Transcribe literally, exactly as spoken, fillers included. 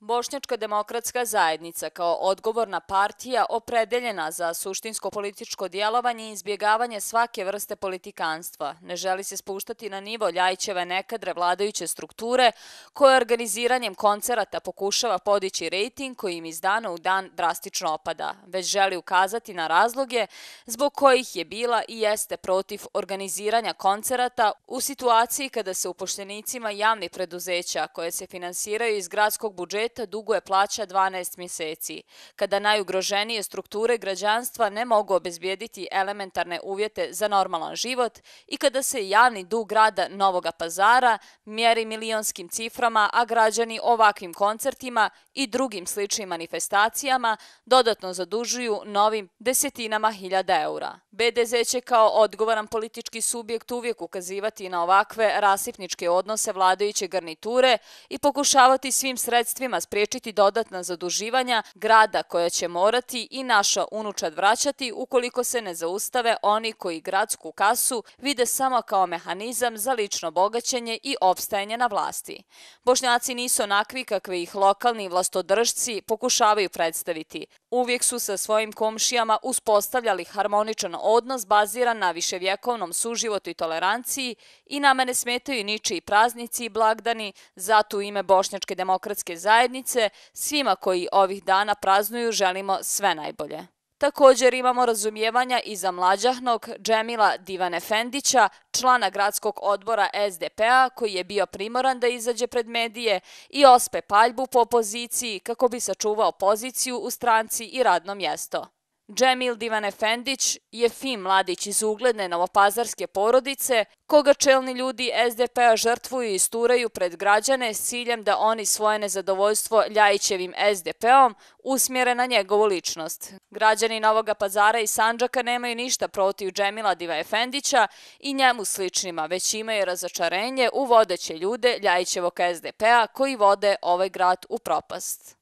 Bošnjačka demokratska zajednica kao odgovorna partija opredeljena za suštinsko političko djelovanje i izbjegavanje svake vrste politikanstva ne želi se spuštati na nivo Ljajićeve nekadre vladajuće strukture koja organiziranjem koncerata pokušava podići rejting koji im iz dana u dan drastično opada, već želi ukazati na razloge zbog kojih je bila i jeste protiv organiziranja koncerata u situaciji kada se upošljenicima javnih preduzeća koje se finansiraju iz gradskog budžeta duguje plaća dvanaest mjeseci, kada najugroženije strukture građanstva ne mogu obezbijediti elementarne uvjete za normalan život i kada se javni dug grada Novog Pazara mjeri milionskim ciframa, a građani ovakvim koncertima i drugim sličnim manifestacijama dodatno zadužuju novim desetinama hiljada eura. B D Z će kao odgovoran politički subjekt uvijek ukazivati na ovakve rasipničke odnose vladajuće garniture i pokušavati svim sredstvima spriječiti dodatna zaduživanja grada koja će morati i naša unučad vraćati ukoliko se ne zaustave oni koji gradsku kasu vide samo kao mehanizam za lično bogaćenje i opstajanje na vlasti. Bošnjaci nisu onakvi kakve ih lokalni vlastodržci pokušavaju predstaviti. Uvijek su sa svojim komšijama uspostavljali harmoničan odnos baziran na viševjekovnom suživotu i toleranciji i nama ne smetaju ničiji praznici i blagdani, zato u ime Bošnjačke demokratske zajednice svima koji ovih dana praznuju želimo sve najbolje. Također imamo razumijevanja i za mlađahnog Džemila Divanefendića, člana gradskog odbora S D P-a koji je bio primoran da izađe pred medije i ospe paljbu po opoziciji kako bi sačuvao poziciju u stranci i radno mjesto. Džemil Divanefendić je fin mladić iz ugledne novopazarske porodice, koga čelni ljudi S D P-a žrtvuju i isturaju pred građane s ciljem da oni svoje nezadovoljstvo Ljajićevim S D P-om usmjere na njegovu ličnost. Građani Novog Pazara i Sandžaka nemaju ništa protiv Džemila Divanefendića i njemu sličnima, već imaju razočarenje u vodeće ljude Ljajićevog S D P-a koji vode ovaj grad u propast.